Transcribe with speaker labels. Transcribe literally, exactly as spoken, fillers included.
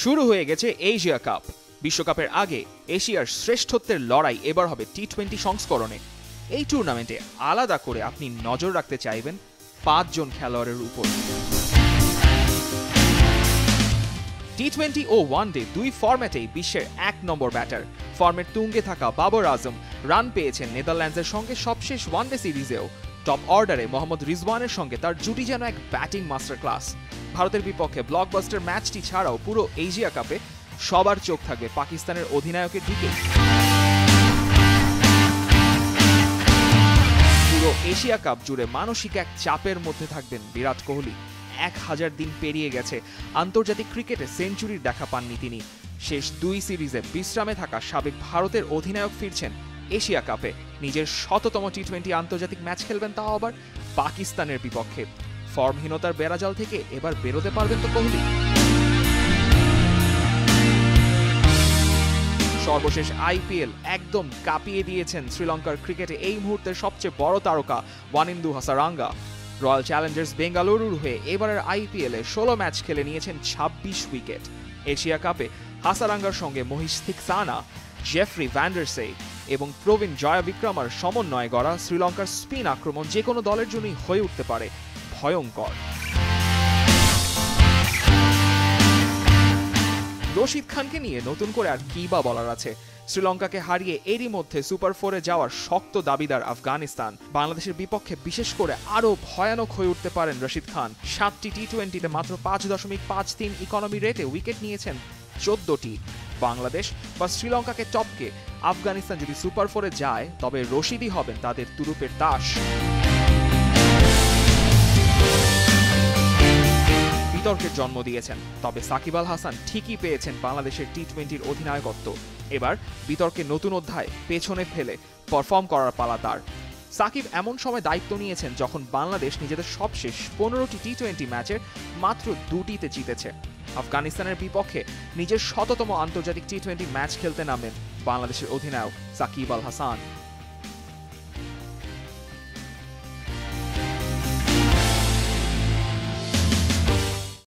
Speaker 1: শুরু হয়ে গেছে এশিয়া কাপ। বিশ্বকাপের আগে এশিয়ার শ্রেষ্ঠত্বের লড়াই এবার হবে টি টোয়েন্টি সংস্করণে। এই টুর্নামেন্টে আলাদা করে আপনি নজর রাখতে চাইবেন পাঁচজন খেলোয়াড়ের উপর। টি টোয়েন্টি ও ওয়ানডে দুই ফরম্যাটেই বিশ্বের এক নম্বর ব্যাটার। ফর্মের তুঙ্গে থাকা বাবর আজম রান পেয়েছেন নেদারল্যান্ডসের সঙ্গে সবশেষ ওয়ানডে সিরিজেও। টপ অর্ডারে মোহাম্মদ রিজওয়ানের সঙ্গে তার জুটি যেন এক ব্যাটিং মাস্টার ক্লাস। ভারতের বিপক্ষে ব্লকবাস্টার ম্যাচটি ছাড়াও পুরো এশিয়া কাপে সবার চোখ থাকবে পাকিস্তানের অধিনায়কের দিকে। পুরো এশিয়া কাপ জুড়ে মানসিক এক চাপের মধ্যে থাকবেন বিরাট কোহলি। এক হাজার দিন পেরিয়ে গেছে, আন্তর্জাতিক ক্রিকেটে সেঞ্চুরির দেখা পাননি তিনি। শেষ দুই সিরিজে বিশ্রামে থাকা সাবেক ভারতের অধিনায়ক ফিরছেন এশিয়া কাপে। নিজের শততম টি টোয়েন্টি আন্তর্জাতিক ম্যাচ খেলবেন, তাও আবার পাকিস্তানের বিপক্ষে। ফর্মহীনতার বেড়াজাল থেকে এবার বেরোতে পারবেন তো কোহলি? সর্বশেষ আইপিএল একদম কাঁপিয়ে দিয়েছেন শ্রীলঙ্কার ক্রিকেটে এই মুহূর্তের সবচেয়ে বড় তারকা ওয়ানিন্দু হাসারাঙ্গা। রয়্যাল চ্যালেঞ্জার্স বেঙ্গালুরুর হয়ে এবারের আইপিএলে ষোলো ম্যাচ খেলে নিয়েছেন ছাব্বিশ উইকেট। এশিয়া কাপে হাসারাঙ্গার সঙ্গে মহিশ থিকসানা, জেফ্রি ভ্যান্ডারসে এবং প্রবীণ জয়াবিক্রমার সমন্বয়ে গড়া শ্রীলঙ্কার স্পিন আক্রমণ যে কোনো দলের জন্যই হয়ে উঠতে পারে ভয়ঙ্কর। রশিদ খানকে নিয়ে নতুন করে আর কি বা বলার আছে? শ্রীলঙ্কাকে হারিয়ে এরই মধ্যে সুপার ফোরে যাওয়ার শক্ত দাবিদার আফগানিস্তান। বাংলাদেশের বিপক্ষে বিশেষ করে আরও ভয়ানক হয়ে উঠতে পারেন রশিদ খান। সাতটি টি টোয়েন্টিতে মাত্র পাঁচ দশমিক পাঁচ তিন ইকোনমি রেটে উইকেট নিয়েছেন চোদ্দটি। বাংলাদেশ বা শ্রীলঙ্কাকে টপকে আফগানিস্তান যদি সুপার ফোরে যায়, তবে রশিদই হবেন তাদের তুরুপের তাস। বিতর্কের জন্ম দিয়েছেন, তবে সাকিব আল হাসান ঠিকই পেয়েছেন বাংলাদেশের টি টোয়েন্টির অধিনায়কত্ব। এবার বিতর্কের নতুন অধ্যায় পেছনে ফেলে পারফর্ম করার পালা তার। সাকিব এমন সময় দায়িত্ব নিয়েছেন যখন বাংলাদেশ নিজেদের সবশেষ পনেরোটি টি টোয়েন্টি ম্যাচের মাত্র দুটিতে জিতেছে। আফগানিস্তানের বিপক্ষে নিজের শততম আন্তর্জাতিক টি টোয়েন্টি ম্যাচ খেলতে নামেন বাংলাদেশের অধিনায়ক সাকিব আল হাসান।